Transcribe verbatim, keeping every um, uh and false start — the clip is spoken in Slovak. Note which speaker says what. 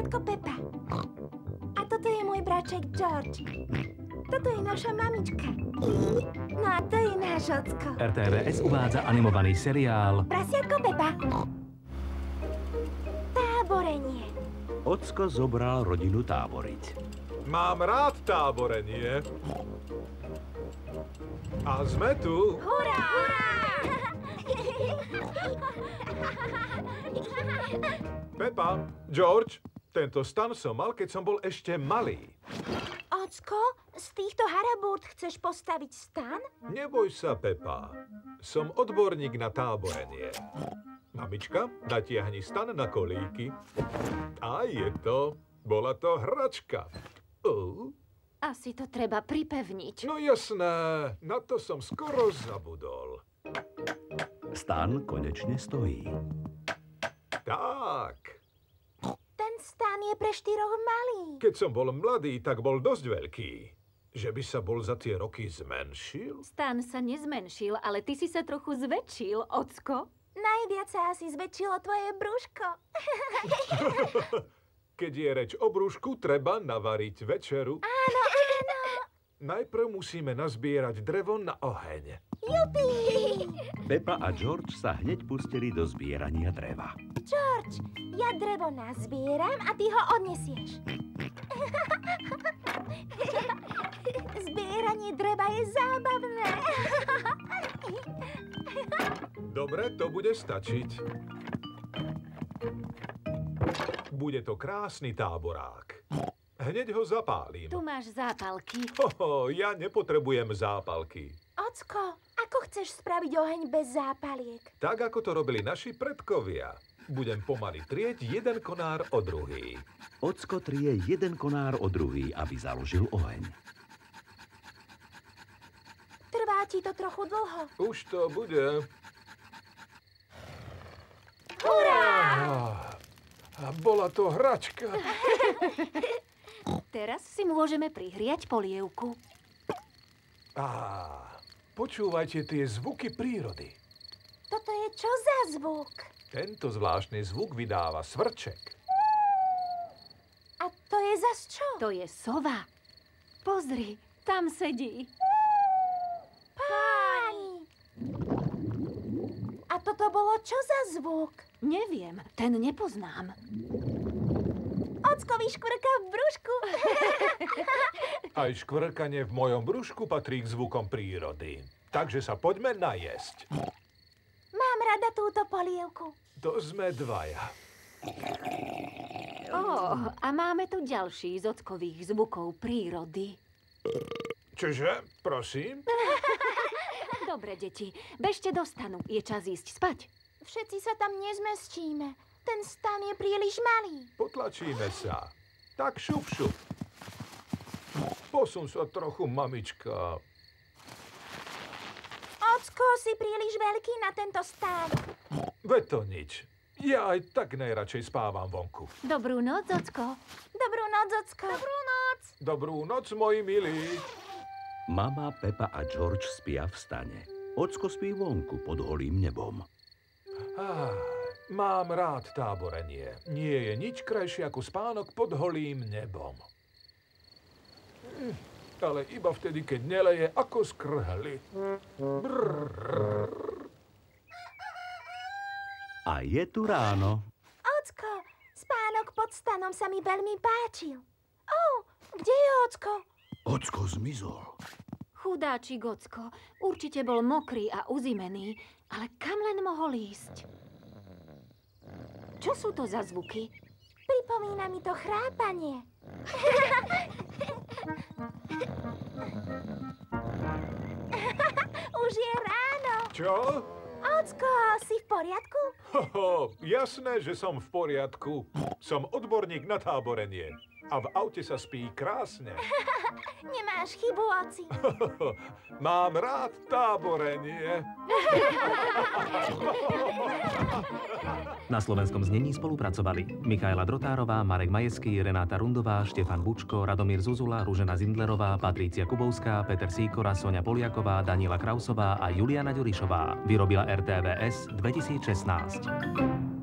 Speaker 1: Prasiatko Pepa. A toto je môj braček George. Toto je naša mamička. No a to je náš ocko.
Speaker 2: er té vé es uvádza animovaný seriál
Speaker 1: Prasiatko Pepa. Táborenie.
Speaker 3: Ocko zobral rodinu táboriť.
Speaker 4: Mám rád táborenie. A sme tu.
Speaker 1: Hurá!
Speaker 4: Pepa, George, tento stan som mal, keď som bol ešte malý.
Speaker 1: Ocko, z týchto harabút chceš postaviť stan?
Speaker 4: Neboj sa, Pepa. Som odborník na táborenie. Mamička, natiahni stan na kolíky. A je to. Bola to hračka. Uh.
Speaker 5: Asi to treba pripevniť.
Speaker 4: No jasné, na to som skoro zabudol.
Speaker 3: Stan konečne stojí.
Speaker 4: Tak.
Speaker 1: Ten stan je pre štyroch malý.
Speaker 4: Keď som bol mladý, tak bol dosť veľký. Že by sa bol za tie roky zmenšil?
Speaker 5: Stan sa nezmenšil, ale ty si sa trochu zväčšil, ocko.
Speaker 1: Najviac sa asi zväčšilo tvoje brúško.
Speaker 4: Keď je reč o brúšku, treba navariť večeru.
Speaker 1: Áno, áno.
Speaker 4: Najprv musíme nazbierať drevo na oheň.
Speaker 1: Jupi!
Speaker 3: Pepa a George sa hneď pustili do zbierania dreva.
Speaker 1: George, ja drevo nazbieram a ty ho odnesieš. Zbieranie dreva je zábavné.
Speaker 4: Dobre, to bude stačiť. Bude to krásny táborák. Hneď ho zapálim.
Speaker 5: Tu máš zápalky.
Speaker 4: Hoho, ja nepotrebujem zápalky.
Speaker 1: Ocko, ako chceš spraviť oheň bez zápaliek?
Speaker 4: Tak, ako to robili naši predkovia. Budem pomaly trieť jeden konár o druhý.
Speaker 3: Ocko trie jeden konár o druhý, aby založil oheň.
Speaker 1: Trvá ti to trochu dlho.
Speaker 4: Už to bude.
Speaker 1: Hurá!
Speaker 4: A bola to hračka.
Speaker 5: Teraz si môžeme prihriať polievku.
Speaker 4: Á, počúvajte tie zvuky prírody.
Speaker 1: Toto je čo za zvuk?
Speaker 4: Tento zvláštny zvuk vydáva svrček.
Speaker 1: A to je zas čo?
Speaker 5: To je sova. Pozri, tam sedí.
Speaker 1: Páni! A toto bolo čo za zvuk?
Speaker 5: Neviem, ten nepoznám.
Speaker 1: Ocko vyškvrka v brúšku.
Speaker 4: Aj škvrkanie v mojom brúšku patrí k zvukom prírody. Takže sa poďme najesť.
Speaker 1: Mám rada túto polievku.
Speaker 4: To sme dvaja.
Speaker 5: Ó, a máme tu ďalší z ockových zvukov prírody.
Speaker 4: Čože? Prosím?
Speaker 5: Dobre, deti, bežte do stanu. Je čas ísť spať.
Speaker 1: Všetci sa tam nezmestíme. Ten stan je príliš malý.
Speaker 4: Potlačíme sa. Tak šup, šup. Posun sa trochu, mamička.
Speaker 1: Ocko, si príliš veľký na tento stan.
Speaker 4: Veď to nič. Ja aj tak najradšej spávam vonku.
Speaker 5: Dobrú noc, ocko.
Speaker 1: Dobrú noc, Ocko. Dobrú noc.
Speaker 4: Dobrú noc, moji milí.
Speaker 3: Mama, Pepa a George spia v stane. Ocko spí vonku pod holým nebom.
Speaker 4: Ah, mám rád táborenie. Nie je nič krajšie ako spánok pod holým nebom. Hm, ale iba vtedy, keď neleje ako skrhli. Brrr.
Speaker 3: A je tu ráno.
Speaker 1: Ocko, spánok pod stanom sa mi veľmi páčil. Ó, kde je Ocko?
Speaker 3: Ocko zmizol.
Speaker 5: Chudáčik ocko, určite bol mokrý a uzimený, ale kam len mohol ísť? Čo sú to za zvuky?
Speaker 1: Pripomína mi to chrápanie. Už je ráno.
Speaker 4: Čo?
Speaker 1: Ocko, si v poriadku?
Speaker 4: Hoho, jasné, že som v poriadku. Som odborník na táborenie. A v aute sa spí krásne.
Speaker 1: Nemáš chybu, oci.
Speaker 4: Mám rád táborenie.
Speaker 2: Na slovenskom znení spolupracovali Michaela Drotárová, Marek Majeský, Renáta Rundová, Štefan Bučko, Radomír Zuzula, Ružena Zindlerová, Patrícia Kubovská, Peter Sýkora, Soňa Poliaková, Daniela Krausová a Juliana Ďurišová. Vyrobila er té vé es dvetisícšestnásť.